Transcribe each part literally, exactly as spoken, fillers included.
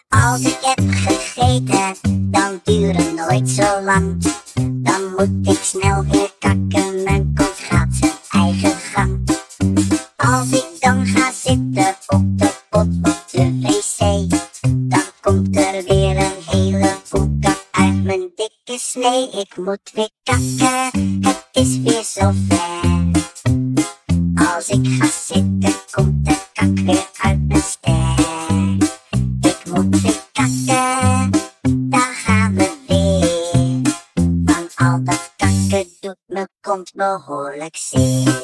Als ik heb gegeten, dan duurt het nooit zo lang. Dan moet ik snel weer kakken, mijn kont gaat zijn eigen gang. Als ik dan ga zitten op de pot op de wc, dan komt er weer een heleboel kak uit mijn dikke snee. Ik moet weer kakken, het is weer zover. Als ik ga zitten, komt de kak weer uit mijn ster. Ik moet weer kakken, daar gaan we weer. Van al dat kakken doet mijn kont behoorlijk zeer.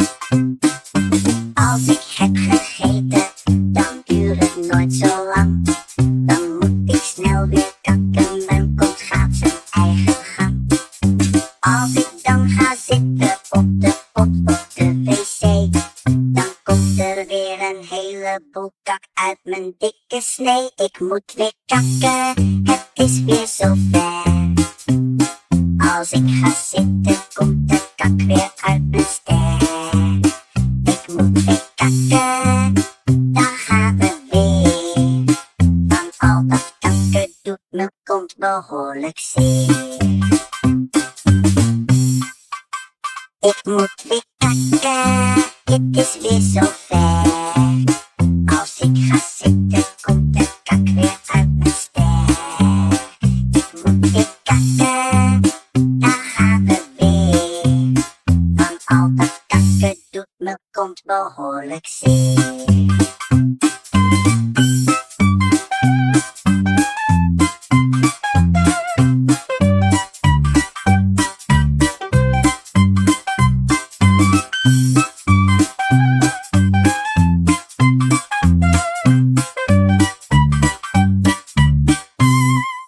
Als ik heb gegeten, dan duurt het nooit zo lang. Dan moet ik snel weer kakken, mijn kont gaat zijn eigen gang. Als ik dan ga zitten op de pot op de wc, dan komt er weer een heleboel kak uit mijn dikke snee. Ik moet weer kakken, het is weer zover. Als ik ga zitten, komt de kak weer uit mijn ster. Ik moet weer kakken, daar gaan we weer. Van al dat kakken doet mijn kont behoorlijk zeer. Ik moet weer kakken, het is weer zover. Als ik ga zitten, komt de kak weer uit mijn ster. Ik moet weer kakken, daar gaan we weer. Van al dat kakken doet mijn kont behoorlijk zeer.